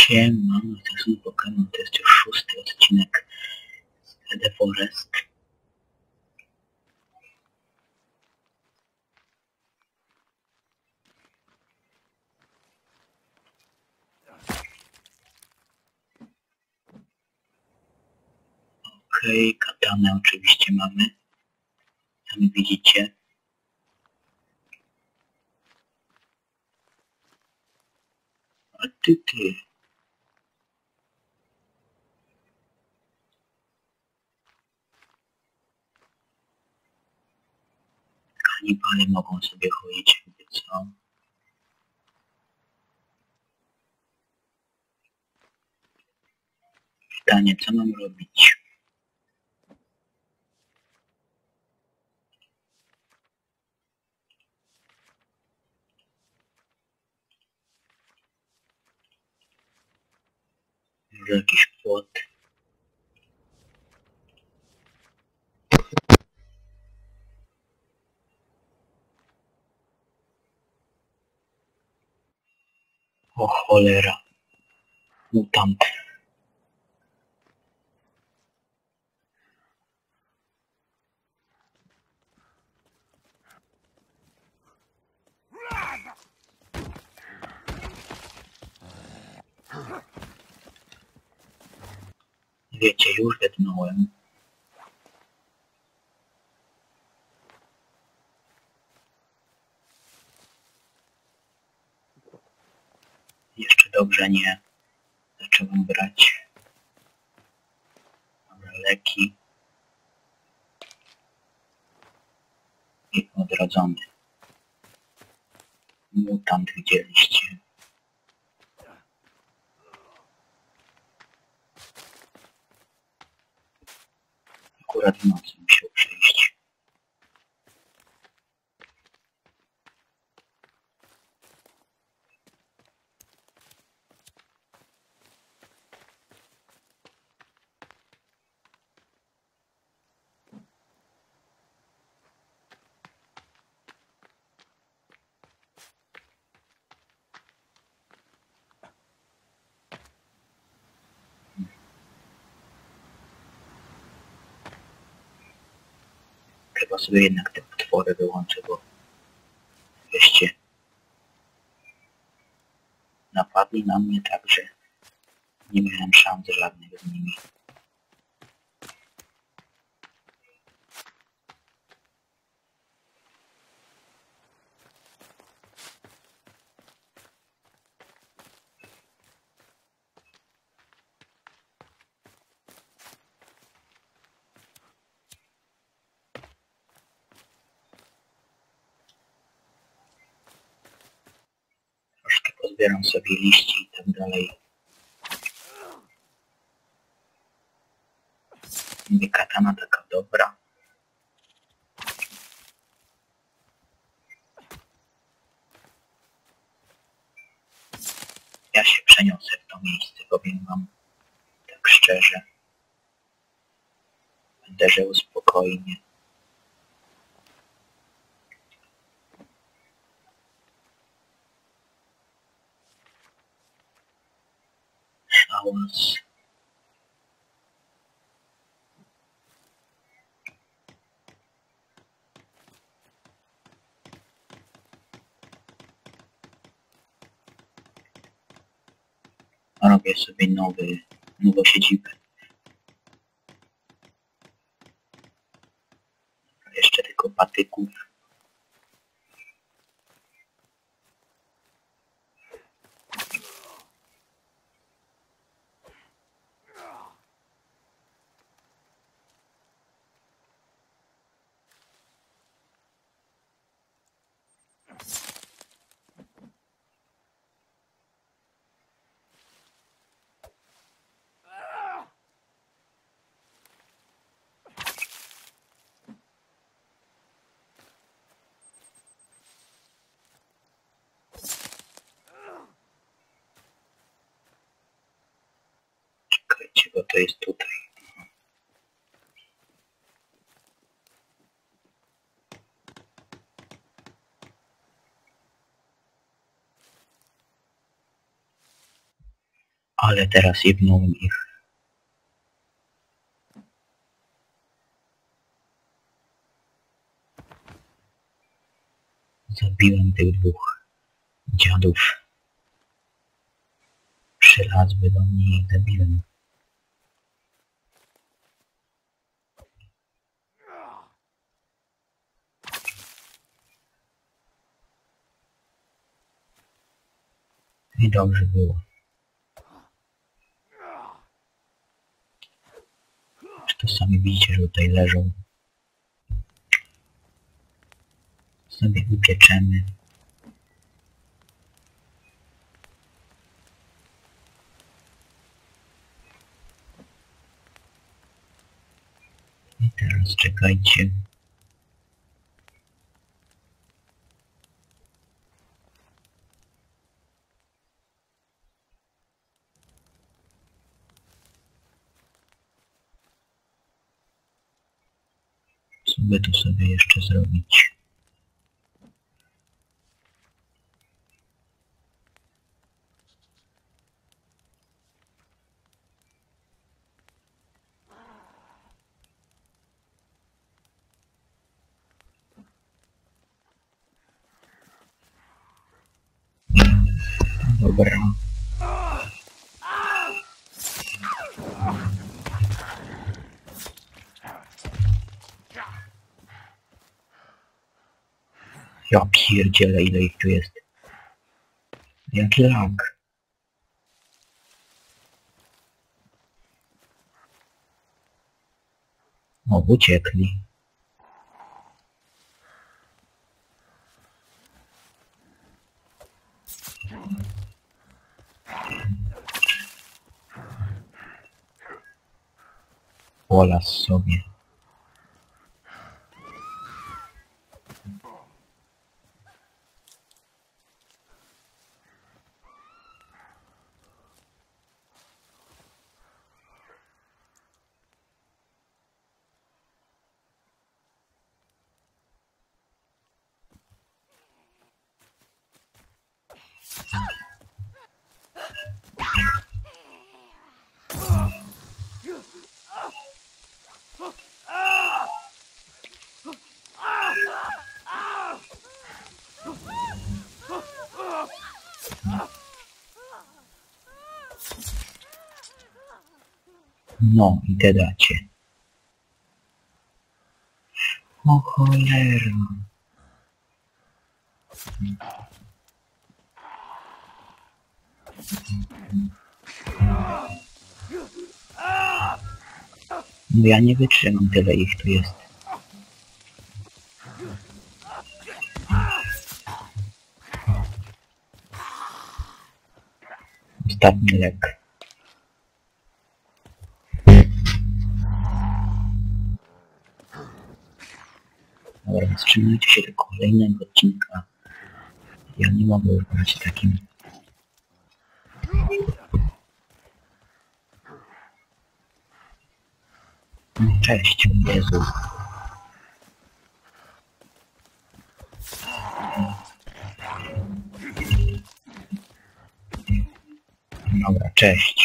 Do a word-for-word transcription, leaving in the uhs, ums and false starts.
Siema, to jest mój Pokémon, to jest już szósty odcinek z The Forest. Okej, okay, katanę oczywiście mamy. Sami widzicie. A ty, ty. Kanibale mogą sobie chodzić, jakby co. Pytanie, co mam robić? Może jakiś płot? O cholera. Mutant. Wiecie, już wetnąłem. Jeszcze dobrze nie zacząłem brać. Dobra, leki. I odrodzony. Mutant widzieliście. Akurat w nocy musiał przyjść. Chyba sobie jednak te potwory wyłączę, bo wieście napadli na mnie tak, że nie miałem szans żadnych z nimi. Troszkę pozbieram sobie liści i tak dalej. Mówię, katana taka dobra. Ja się przeniosę w to miejsce, powiem wam tak szczerze. Będę żył spokojnie. Hałas. Robię sobie nowy, nową siedzibę. Jeszcze tylko patyków. Czekajcie, bo to jest tutaj. Ale teraz jebnąłem ich. Zabiłem tych dwóch dziadów. Przylazły do mnie i ich zabiłem. I dobrze było. Czy to sami widzicie, że tutaj leżą? Sobie upieczemy. I teraz czekajcie. Co by tu sobie jeszcze zrobić? Dobra. Ja pierdzielę, ile ich tu jest. Jaki lag. O, uciekli. Polas sobie. No i gadacie. O cholera. No ja nie wytrzymam, tyle ich tu jest. Ostatni lek. Dobra, wstrzymajcie się do kolejnego odcinka. Ja nie mogę już grać takim. Cześć, Jezu. Dobra, cześć.